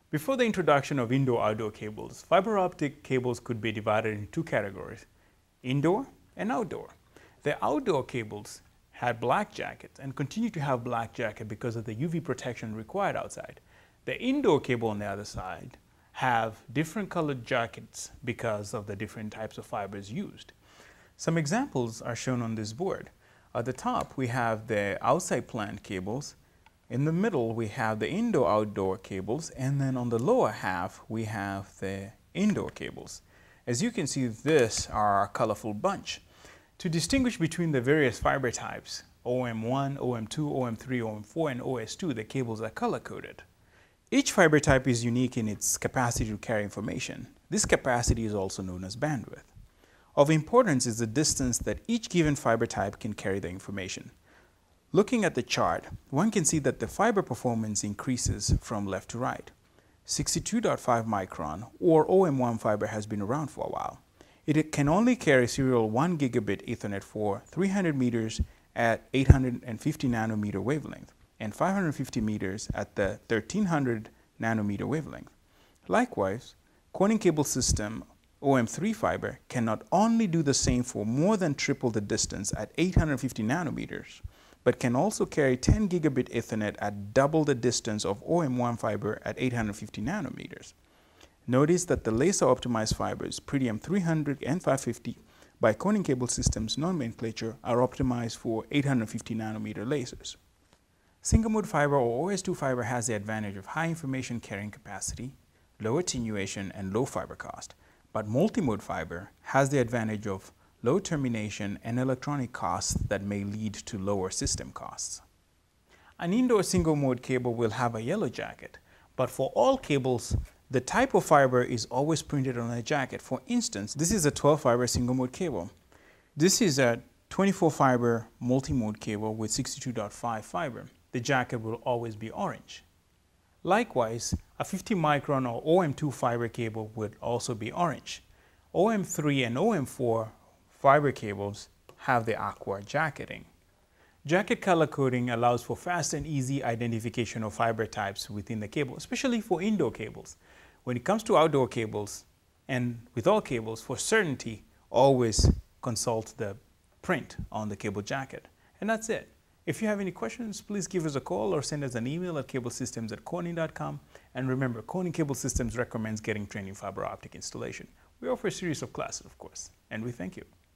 Before the introduction of indoor-outdoor cables, fiber optic cables could be divided into two categories, indoor and outdoor. The outdoor cables had black jackets and continue to have black jacket because of the UV protection required outside. The indoor cable on the other side have different colored jackets because of the different types of fibers used. Some examples are shown on this board. At the top we have the outside plant cables. In the middle we have the indoor-outdoor cables, and then on the lower half we have the indoor cables. As you can see, this are a colorful bunch. To distinguish between the various fiber types, OM1, OM2, OM3, OM4, and OS2, the cables are color-coded. Each fiber type is unique in its capacity to carry information. This capacity is also known as bandwidth. Of importance is the distance that each given fiber type can carry the information. Looking at the chart, one can see that the fiber performance increases from left to right. 62.5 micron or OM1 fiber has been around for a while. It can only carry serial 1 gigabit Ethernet for 300 meters at 850 nanometer wavelength and 550 meters at the 1300 nanometer wavelength. Likewise, Corning cable system OM3 fiber can not only do the same for more than triple the distance at 850 nanometers, but can also carry 10 gigabit Ethernet at double the distance of OM1 fiber at 850 nanometers. Notice that the laser optimized fibers, Pretium 300 and 550 by Corning Cable Systems nomenclature, are optimized for 850 nanometer lasers. Single mode fiber or OS2 fiber has the advantage of high information carrying capacity, low attenuation, and low fiber cost. But multi-mode fiber has the advantage of low termination and electronic costs that may lead to lower system costs. An indoor single mode cable will have a yellow jacket, but for all cables, the type of fiber is always printed on a jacket. For instance, this is a 12 fiber single mode cable. This is a 24 fiber multi-mode cable with 62.5 fiber. The jacket will always be orange. Likewise, a 50 micron or OM2 fiber cable would also be orange. OM3 and OM4 fiber cables have the aqua jacketing. Jacket color coding allows for fast and easy identification of fiber types within the cable, especially for indoor cables. When it comes to outdoor cables, and with all cables, for certainty, always consult the print on the cable jacket. And that's it. If you have any questions, please give us a call or send us an email at cablesystems@corning.com. And remember, Corning Cable Systems recommends getting trained in fiber optic installation. We offer a series of classes, of course, and we thank you.